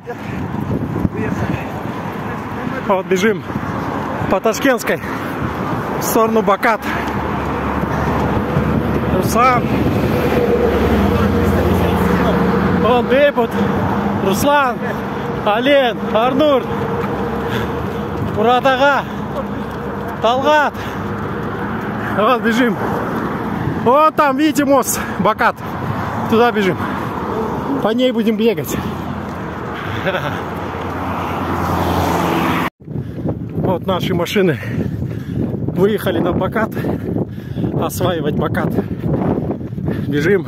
Вот бежим по Ташкентской в сторону Бакат. Руслан. Он Бейбут. Руслан. Ален. Арнур. Мурат ага. Талгат. Вот бежим. Вот там, видите, мост Бакат. Туда бежим. По ней будем бегать. Вот наши машины выехали на Бакат. Осваивать Бакат. Бежим.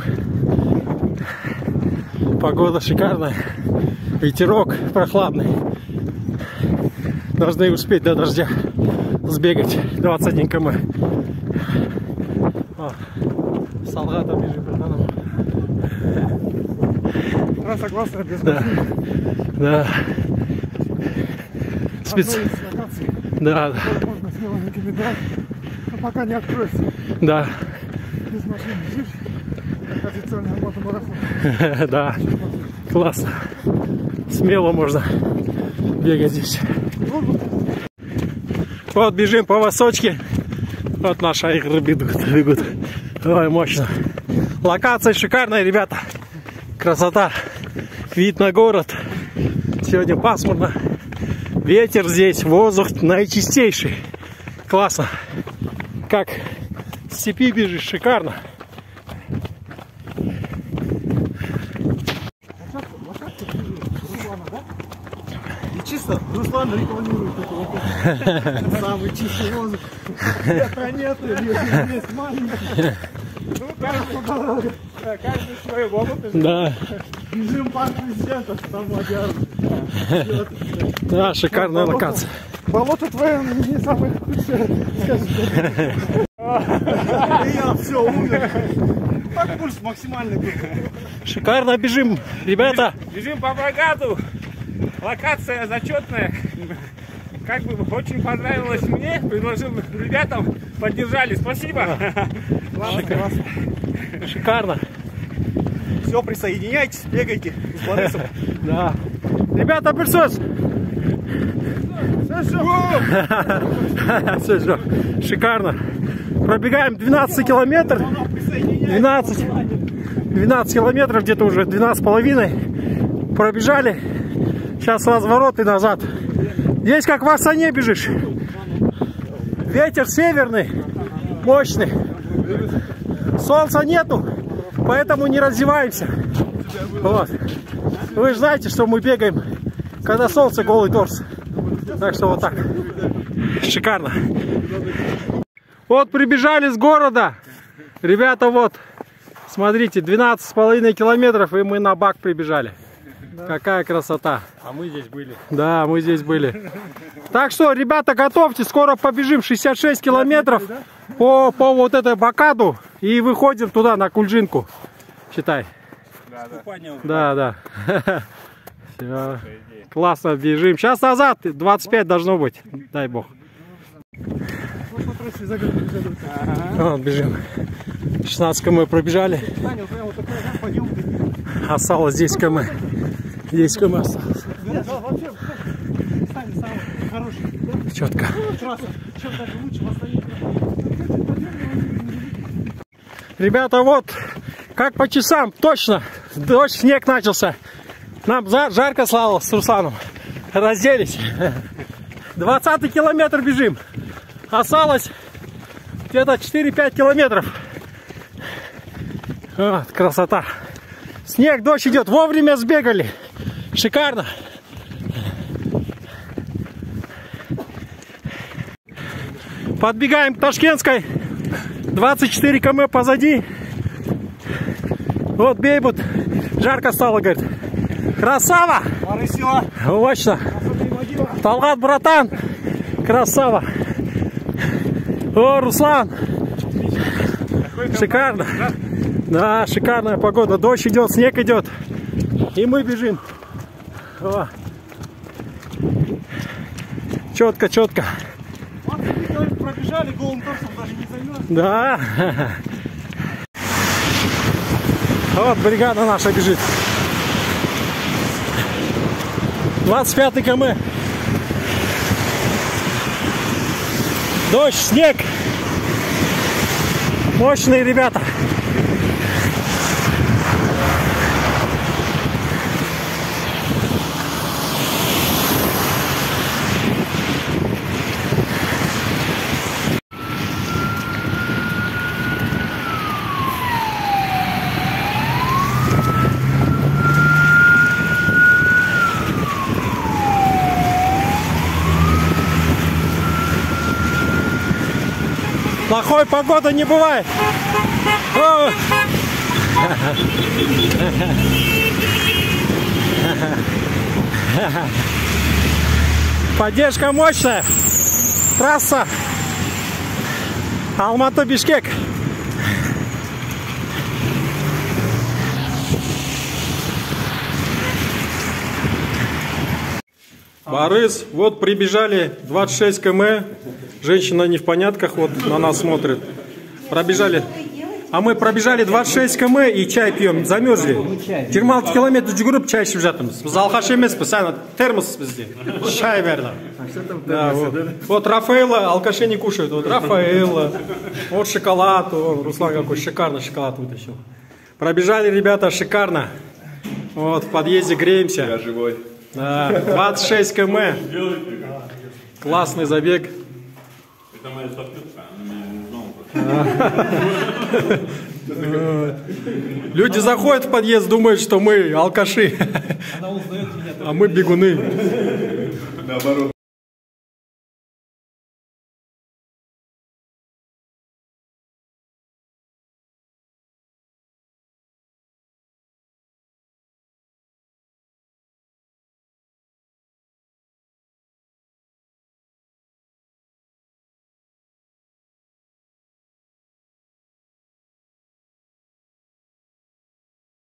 Погода шикарная. Ветерок прохладный. Должны успеть до дождя сбегать 21 км. С Алгатом бежим, братаном. Трасса классная, без машин. Да. Да. Можно смело не кидать, но пока не откроется. Да. Без машин бежишь, как официальный мотомарафон. Да. Классно. Смело можно бегать здесь. Вот бежим по высочке. Вот наши игры бегут. Ой, мощно. Локация шикарная, ребята. Красота. Вид на город. Сегодня пасмурно. Ветер здесь, воздух наичистейший. Классно. Как в степи бежишь, шикарно. Чисто Руслан рекламирует это. Самый чистый воздух. Планеты, есть маленькая. Каждый свой опыт. Да. Бежим парк президента, там модерн. Да, шикарная локация. Болото твое не самое худшее, скажешь. Я все, умер. Так пульс максимальный был. Шикарно бежим, ребята. Бежим по Бакату. Локация зачетная. Как бы очень понравилось мне. Предложил ребятам. Поддержали. Спасибо. Классно. Шикарно. Все, присоединяйтесь, бегайте с Борисом. Да. Ребята, присос. Шикарно. Пробегаем 12 километров. 12 километров, где-то уже 12,5. Пробежали. Сейчас разворот и назад. Здесь как в Астане бежишь. Ветер северный, мощный. Солнца нету, поэтому не раздеваемся. Вот. Вы же знаете, что мы бегаем, когда солнце, голый торс. Так что вот так. Шикарно. Вот прибежали с города. Ребята, вот. Смотрите, 12,5 километров, и мы на Бак прибежали. Да. Какая красота. А мы здесь были. Да, мы здесь были. Так что, ребята, готовьте. Скоро побежим 66 километров по вот этой Бакаду. И выходим туда, на Кульджинку. Считай. Да. Все. Классно бежим. Сейчас назад. 25 должно быть. Дай бог. Вот, бежим. 16 км пробежали. Осталось 10 км. 10 км осталось. Четко. Ребята, вот как по часам, точно. Дождь, снег начался. Нам жарко стало с Русланом. Разделись. 20-й километр бежим. Осталось где-то 4-5 километров. Вот, красота. Снег, дождь идет. Вовремя сбегали. Шикарно. Подбегаем к Ташкентской. 24 км позади. Вот Бейбут. Жарко стало, говорит. Красава! Мощно. Талгат, братан. Красава. О, Руслан. Шикарно. Да, шикарная погода. Дождь идет, снег идет. И мы бежим. О. Четко, четко. Пробежали, голым торсом даже не займет. Да. Вот бригада наша бежит. 25 км. Дождь, снег. Мощные ребята. Плохой погоды не бывает. О! Поддержка мощная. Трасса Алматы-Бишкек. Борис, вот прибежали 26 км. Женщина не в понятках, вот на нас смотрит. Пробежали. А мы пробежали 26 км и чай пьем, замерзли. 26 километр жүгіріп чай ішіп жатырмыз. Біз алқаш емеспіз, сәні термос бізде. Чай берді. Да, вот Рафаэла, алкаши не кушают. Вот Рафаэла, вот шоколад, вот Руслан какой шикарный шоколад вытащил. Пробежали, ребята, шикарно. Вот в подъезде греемся. Я живой. Да, 26 км. Классный забег. Это моя соседка, она меня не узнала. Люди заходят в подъезд, думают, что мы алкаши. А мы бегуны. Наоборот.